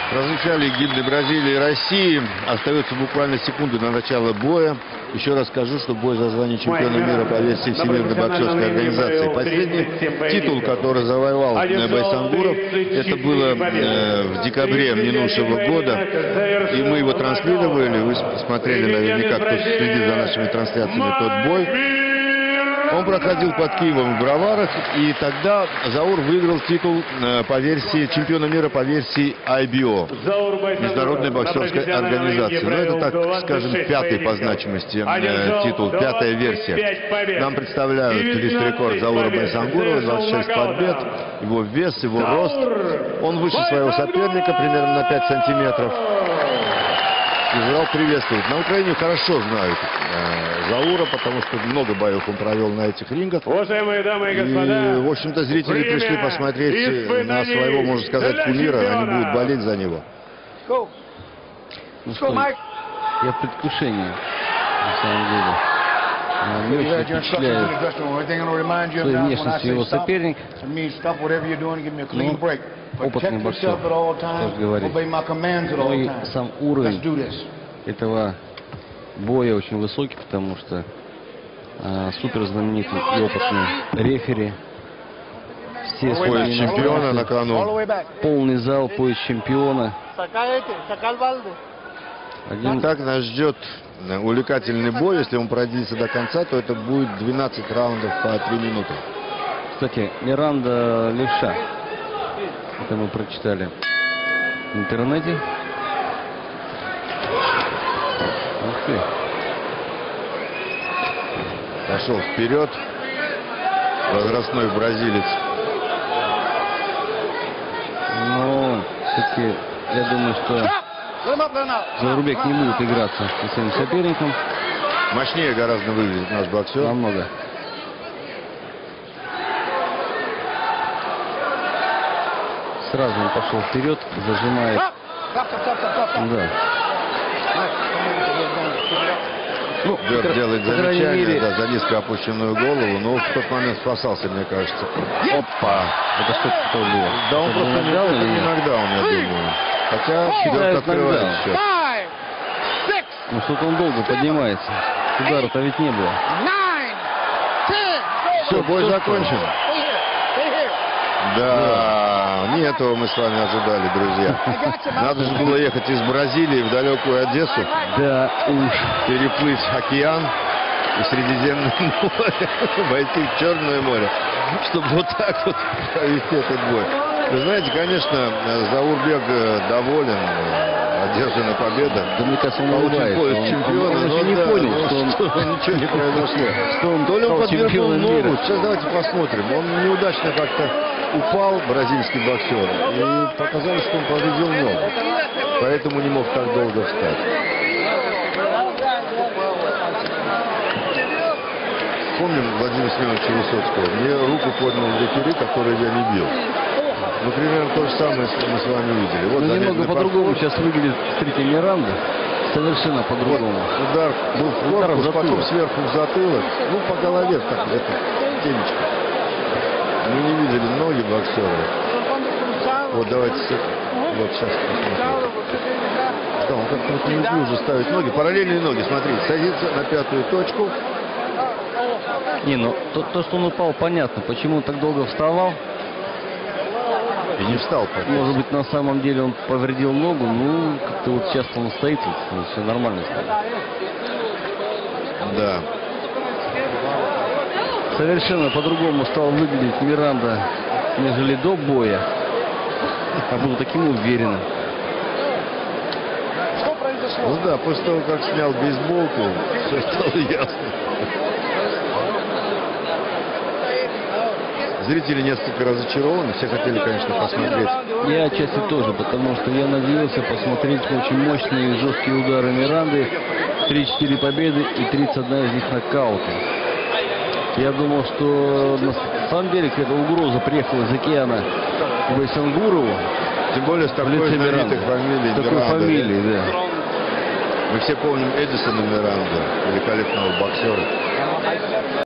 Прозвучали гимны Бразилии и России. Остается буквально секунды на начало боя. Еще раз скажу, что бой за звание чемпиона мира по версии Всемирной боксерской организации. Последний титул, который завоевал Байсангуров, это было в декабре минувшего года. И мы его транслировали. Вы смотрели наверняка, кто следит за нашими трансляциями, тот бой. Он проходил под Киевом в Броварах, и тогда Заур выиграл титул по версии чемпиона мира по версии IBO, Международной боксерской организации. Но это, так скажем, пятый по значимости титул, пятая версия. Нам представляют лист-рекорд Заура Байсангурова, 26 побед, его вес, его рост. Он выше своего соперника примерно на 5 сантиметров. Израиль приветствует. На Украине хорошо знают Заура, потому что много боев он провел на этих рингах. Уважаемые дамы и господа, и, в общем-то, зрители пришли посмотреть на своего, можно сказать, кумира. Они будут болеть за него. Ну что, я в предвкушении, на самом деле. Мне очень впечатляет той внешностью его соперник. Опытный боксер, тоже говорит. Но и сам уровень этого боя очень высокий, потому что супер знаменитый и опытный рефери. Все пояс чемпиона на кону. Полный зал, пояс чемпиона. Так нас ждет увлекательный бой. Если он продлится до конца, то это будет 12 раундов по 3 минуты. Кстати, Миранда левша. Это мы прочитали в интернете. Ух ты. Пошел вперед. Возрастной бразилец. Но все-таки я думаю, что Заурбек не будет играться со своим соперником. Мощнее гораздо выглядит наш боксер. Намного. Сразу он пошел вперед, зажимает. Да. Ну, Бёрд делает замечание, мере... да, за низко опущенную голову, но в тот момент спасался, мне кажется. Опа! Это что было? Да, он просто не дал, не нокдаун, я думаю. Хотя Бёрд открывает счет. Ну что-то он долго поднимается. Удара-то ведь не было. Все, бой закончен. Да, не этого мы с вами ожидали, друзья. Надо же было ехать из Бразилии в далекую Одессу. Да уж. Переплыть океан и Средиземное море, войти в Черное море, чтобы вот так вот провести этот бой. Вы знаете, конечно, Заурбек доволен, одержана победа. Да, мне кажется, он улыбается. Пояс чемпиона, он еще не понял, что ничего не произошло. Что он то ли он подвернул ногу. мира. Сейчас давайте посмотрим. Он неудачно как-то упал, бразильский боксер, и показалось, что он повредил ногу. Поэтому не мог так долго встать. Помним Владимира Семеновича Высоцкого. Мне руку поднял рефери, который я не бил. Ну, примерно то же самое мы с вами видели. Вот немного по-другому сейчас выглядит, смотрите, Миранда. Совершенно по-другому. Вот, удар был в корпус, потом сверху в затылок. Ну, по голове, так, это темечко. Мы не видели ноги боксера. Вот давайте, вот сейчас посмотрим. Да, он как-то не неуклюже ставит ноги. Параллельные ноги, смотрите, садится на пятую точку. Не, ну то, что он упал, понятно. Почему он так долго вставал? И не встал. Может быть, на самом деле он повредил ногу. Ну, как-то вот сейчас он стоит, все нормально стоит. Да. Совершенно по-другому стал выглядеть Миранда, нежели до боя. А был таким уверенным. Ну да, после того, как снял бейсболку, все стало ясно. Зрители несколько разочарованы, все хотели, конечно, посмотреть. Я отчасти тоже, потому что я надеялся посмотреть очень мощные и жесткие удары Миранды. 3-4 победы и 31 из них нокауты. Я думал, что на самом деле какая-то угроза приехала из океана к Байсангурову. Тем более с такой знаменитой фамилией. С такой фамилией, да. Мы все помним Эдисона Миранду, великолепного боксера.